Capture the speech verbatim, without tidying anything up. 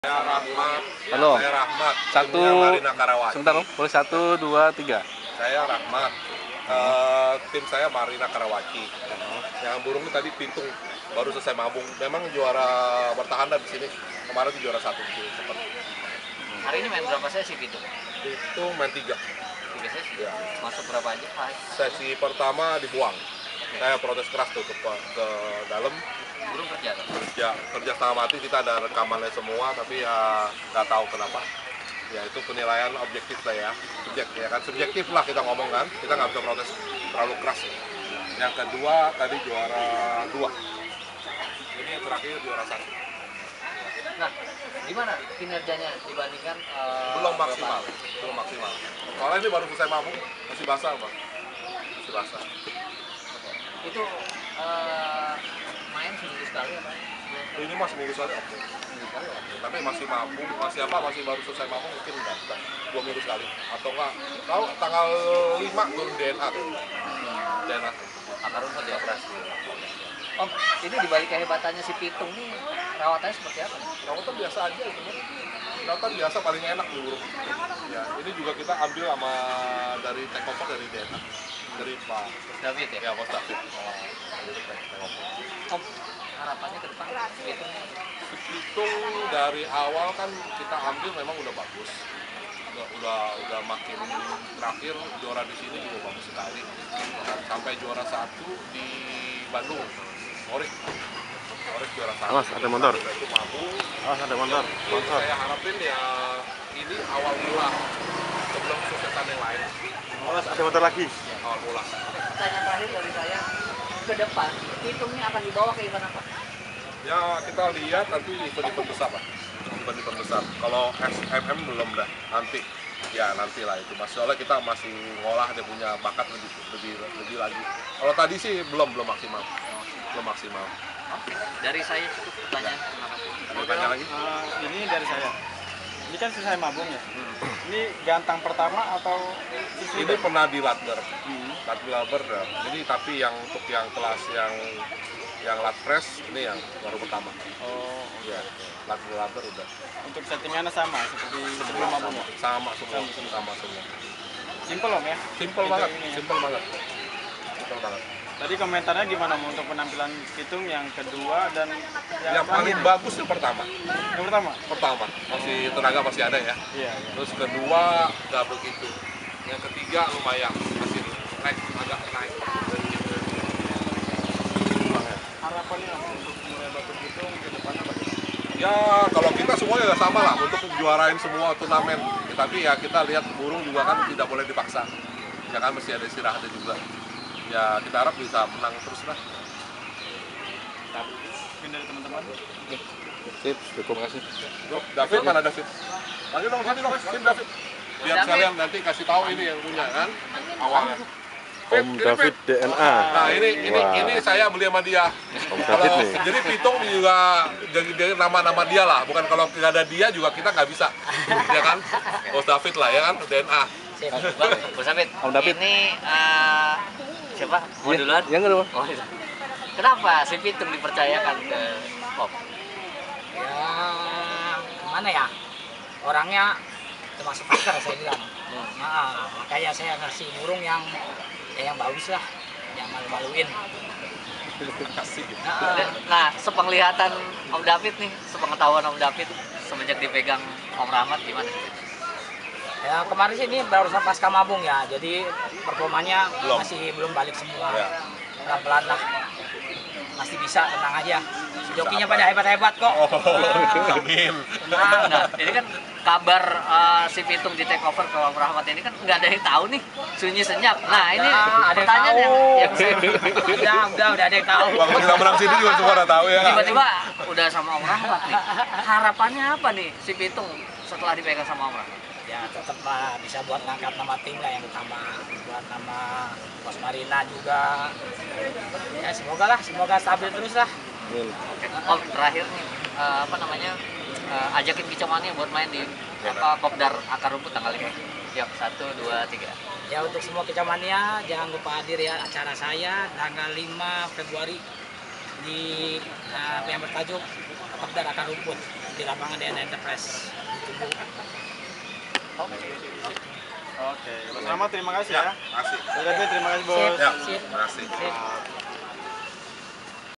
Saya Rahmat. Halo. Saya Rahmat. Satu. Marina Karawaci. Sebentar, boleh satu, dua, tiga. Saya Rahmat. Uh, tim saya Marina Karawaci. Yang burung itu tadi Pitung baru selesai mabung. Memang juara bertahan di sini. Kemarin itu juara satu di sini. Sempat. Hari ini main berapa sesi Pitung? Pitung main tiga. Tiga sesi. Ya. Masuk berapa aja? Hai. Sesi pertama dibuang. Saya protes keras tuh ke, ke dalam. Burung kerja tuh? Kerja, kerja setengah mati, kita ada rekamannya semua, tapi ya nggak tahu kenapa. Ya itu penilaian objektif lah ya, subjektif ya kan, subjektif lah kita ngomong kan, kita nggak bisa protes terlalu keras. Yang kedua tadi juara dua, ini yang terakhir juara satu. Nah, gimana kinerjanya dibandingkan uh, Belum maksimal, belum maksimal. Soalnya ini baru selesai mabung, masih basah Pak, masih basah. Itu uh, main seminggu sekali apa? Ini mas seminggu sekali oke. Tapi masih mabung, masih apa, masih baru selesai mabung mungkin enggak, enggak. Dua minggu sekali atau enggak, tahu tanggal lima turun D N A tuh. D N A Akar rumput ya operasi. Om, ini dibalik kehebatannya si Pitung nih, rawatannya seperti apa? Rawatan biasa aja itu mah. Rawatan biasa paling enak di burung. Ya, ini juga kita ambil sama dari take over dari D N A. Dari Pak David ya? Ya, Pak David. Oh, dari take over. Om, harapannya ke depan si Pitung nih? Pitung dari awal kan kita ambil memang udah bagus. Udah, udah, udah makin terakhir juara di sini juga bagus sekali. Sampai juara satu di Bandung. Orik. Orik juara satu. Awas, ada motor. Itu mabung. Awas, ada motor. Jadi Motor. saya harapin ya ini awal mula sebelum suksesan yang lain. Awas, ada motor lagi. Ya, awal mula. Pertanyaan terakhir dari saya, ke depan Pitung ini akan dibawa ke event apa? Ya kita lihat nanti event-event besar lah. Event-event besar. Kalau S M M belum dah. Nanti. Ya nanti lah itu. Mas soalnya kita masih ngolah, dia punya bakat lebih lebih lebih lagi. Kalau tadi sih belum belum maksimal. Belum maksimal. Oke, dari saya cukup pertanyaan. Terima kasih. Ada tanya lagi? Uh, ini dari saya. Ini kan selesai mabung ya. Hmm. Ini gantang pertama atau susu? Ini pernah di Latber. Hmm. Latber dah. Ini tapi yang untuk yang kelas yang yang lat press ini yang baru pertama. Oh, Ya, Latber Latber udah. untuk settingannya sama seperti sebelum mabung ya. Sama semua, sama semua. Simple om ya. Simple Itu banget, ini ya. simple banget. Simple banget. Tadi komentarnya gimana Om, untuk penampilan Pitung yang kedua dan yang, Yang paling terakhir? bagus yang pertama. Yang pertama? Pertama, masih tenaga masih ada ya. Iya. iya. Terus kedua nggak begitu. Yang ketiga lumayan, masih naik agak naik. Harapannya Om, untuk mulai Batu Pitung ke depan apa? Ya kalau kita semuanya ya sama lah untuk juarain semua turnamen. Ya, tapi ya kita lihat burung juga kan tidak boleh dipaksa. Ya kan mesti ada istirahatnya juga. Ya kita harap bisa menang terus lah. Mungkin dari teman-teman. Sip, terima kasih. David mana David? Lagi dong, sini dong, sini David. Biar David. sekalian nanti kasih tahu ini yang punya kan awalnya. Om David D N A. Nah ini ini Wah. ini saya beli sama dia. Om Kalau David nih. jadi Pitung juga jadi jadi nama-nama dia lah. Bukan kalau tidak ada dia juga kita nggak bisa, ya kan? Bos David lah ya kan D N A. Sip, Bang, Bos David. Om David. Ini uh, siapa? Mau duluan? Yang kedua. Oh, iya. Kenapa si Pitung dipercayakan ke Pop? Ya mana ya, orangnya termasuk pintar saya bilang. Nah, makanya saya ngasih burung yang ya yang bagus lah, yang malu-maluin. Kasih gitu. Nah, Nah, sepenglihatan Om David nih, sepengetahuan Om David semenjak dipegang Om Rahmat gimana? ya kemarin sih ini baru pasca mabung ya, jadi performanya Belum. masih belum balik semua. Ya. Pelan-pelan lah, masih bisa, tenang aja. Si jokinya pada hebat-hebat kok. Oh, amin. Nah, nah, ini kan kabar uh, si Pitung di take over ke Om Rahmat ini kan nggak ada yang tahu nih, sunyi senyap. Nah, ini Nah, ada yang pertanyaan yang, tahu. yang saya udah, udah, udah ada yang tahu. Waktu kita menang sini juga semua udah tahu ya. Kan? tiba-tiba udah sama Om Rahmat nih. Harapannya apa nih si Pitung setelah dipegang sama Om Rahmat? Ya tetap lah bisa buat ngangkat nama tim lah yang utama, buat nama Pos Marina juga. Ya semoga lah, semoga stabil terus lah. Amin. Oke, Om terakhir nih uh, apa namanya uh, ajakin Kicomania buat main di apa Kopdar Akar Rumput tanggal lima. Yuk, satu, dua, tiga. Ya untuk semua kecamania jangan lupa hadir ya acara saya tanggal lima Februari di uh, yang bertajuk Kopdar Akar Rumput. di lapangan D N A Enterprise. Oke, Mas Rahmat terima kasih ya. Ya, makasih. Mas David terima kasih bos. Ya, Sip. makasih. Sip.